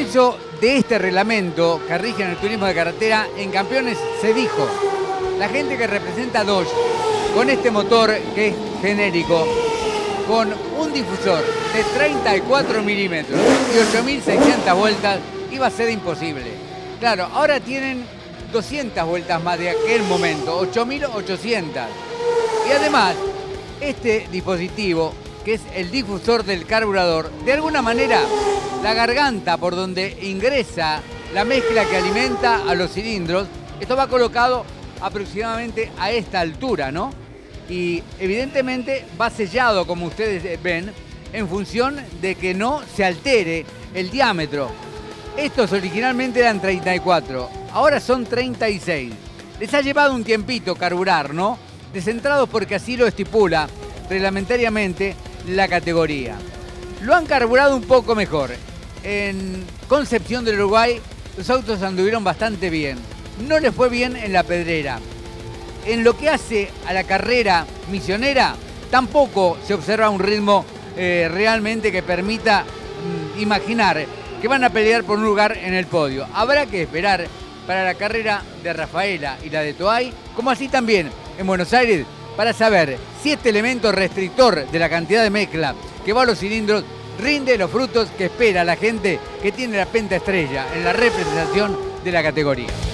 comienzo de este reglamento que rige en el turismo de carretera, en Campeones se dijo, la gente que representa Dodge, con este motor que es genérico, con un difusor de 34 milímetros y 8.600 vueltas, iba a ser imposible. Claro, ahora tienen 200 vueltas más de aquel momento, 8.800. Y además, este dispositivo, que es el difusor del carburador, de alguna manera, la garganta por donde ingresa la mezcla que alimenta a los cilindros, esto va colocado aproximadamente a esta altura, ¿no? Y evidentemente va sellado, como ustedes ven, en función de que no se altere el diámetro. Estos originalmente eran 34, ahora son 36. Les ha llevado un tiempito carburar, ¿no? Descentrados porque así lo estipula reglamentariamente la categoría. Lo han carburado un poco mejor. En Concepción del Uruguay los autos anduvieron bastante bien. No les fue bien en la Pedrera. En lo que hace a la carrera misionera, tampoco se observa un ritmo realmente que permita imaginar que van a pelear por un lugar en el podio. Habrá que esperar para la carrera de Rafaela y la de Toay, como así también en Buenos Aires, para saber si este elemento restrictor de la cantidad de mezcla que va a los cilindros rinde los frutos que espera la gente que tiene la pentaestrella en la representación de la categoría.